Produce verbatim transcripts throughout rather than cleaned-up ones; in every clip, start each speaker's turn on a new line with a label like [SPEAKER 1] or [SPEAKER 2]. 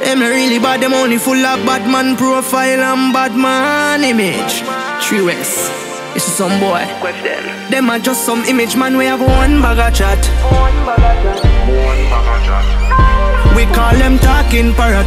[SPEAKER 1] Them really bad, them only full of bad man profile and bad man image. Three West, this is some boy. Them are just some image man, we have one bag of chat. We call them talking parrot.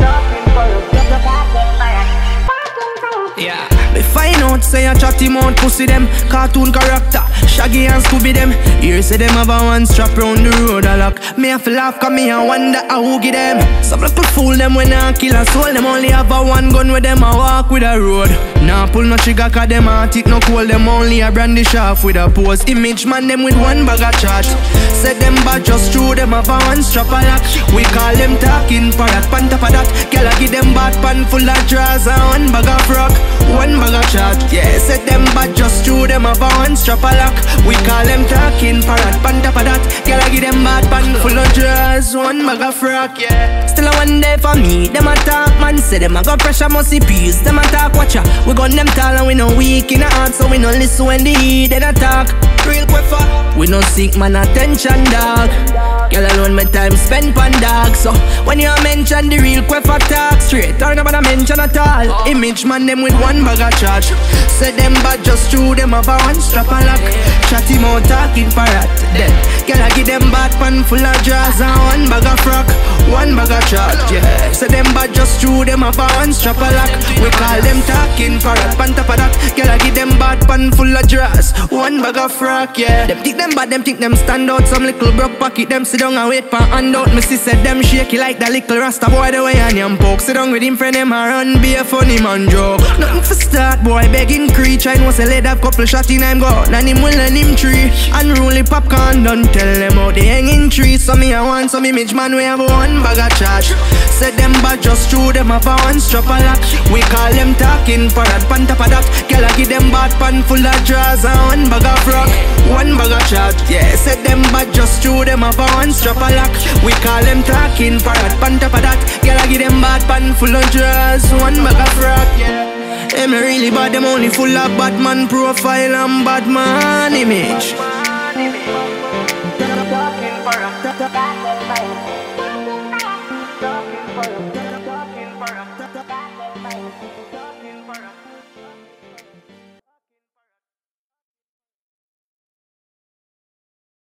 [SPEAKER 1] Yeah. Me find out say a chatty mouth pussy them cartoon character, Shaggy and Scooby them. Here say them have a one strap round the road a lock. Me have to laugh cause me a wonder how who give them. Some people fool them when I kill a soul. Them only have a one gun with them a walk with a road. Nah pull no trigger cause them a tick no cold. Them only a brandish off with a pose. Image man them with one bag of chat. Said them bad just true, them have a one strap a lock. We call them talking parrot. Pan top of that, girl I give them bad pan full of drawers and one bag of rock. One bag of chat, yeah. Said them bad just true, them have a one strap a lock. We call them talking parrot. Pan top of that, girl I give them bad pan full of drawers, one bag of rock, yeah. Still a one day for me, them a talk man. Say them a got pressure must see peace. Them a talk watcha. We gun them tall and we no weak in the heart, so we no listen when they heat them a talk. Real quick for we no seek man attention dog. Girl alone my time spend pan dog. So when you mention the real quick for talk straight, turn up and mention at all. Image man them with one bag of charge. Said them bad just true, them have a one strap a lock. Chatty mouth talking parrot. Then girl I give them bad pan full of drawers and one bag of frock, one bag of charge, yeah. Said them bad just true, them have a one strap a lock. We call them talking parrot. Pan top of that, girl I give them bad pan full of drawers, one bag of frock, yeah. Them think them bad, them think them stand out. Some little broke pocket, them sit down and wait for handout. Me see said them shaky like the little rasta boy the way and yam poke. Sit down with him friend them a run, be a funny man joke. Nothing for start boy, begging creech. I know say let have couple shot in him go. And him will and him tree. Unruly popcorn, don't tell them how they hanging tree. So me I want some image man, we have one bag of charge. Said them bad just true, them have a one strap a lock. We call them talking parrot. Pan top of that, girl I give them bad pan full of drawers and one bag of rock, one bag of chat, yeah. Said them bad just true, them have a one strap a lock. We call them talking parrot. Pan top of that, girl I give them bad pan full of drawers, one bag of rock, yeah. Them really bad, them only full of bad man profile and bad man image. Talking parrot.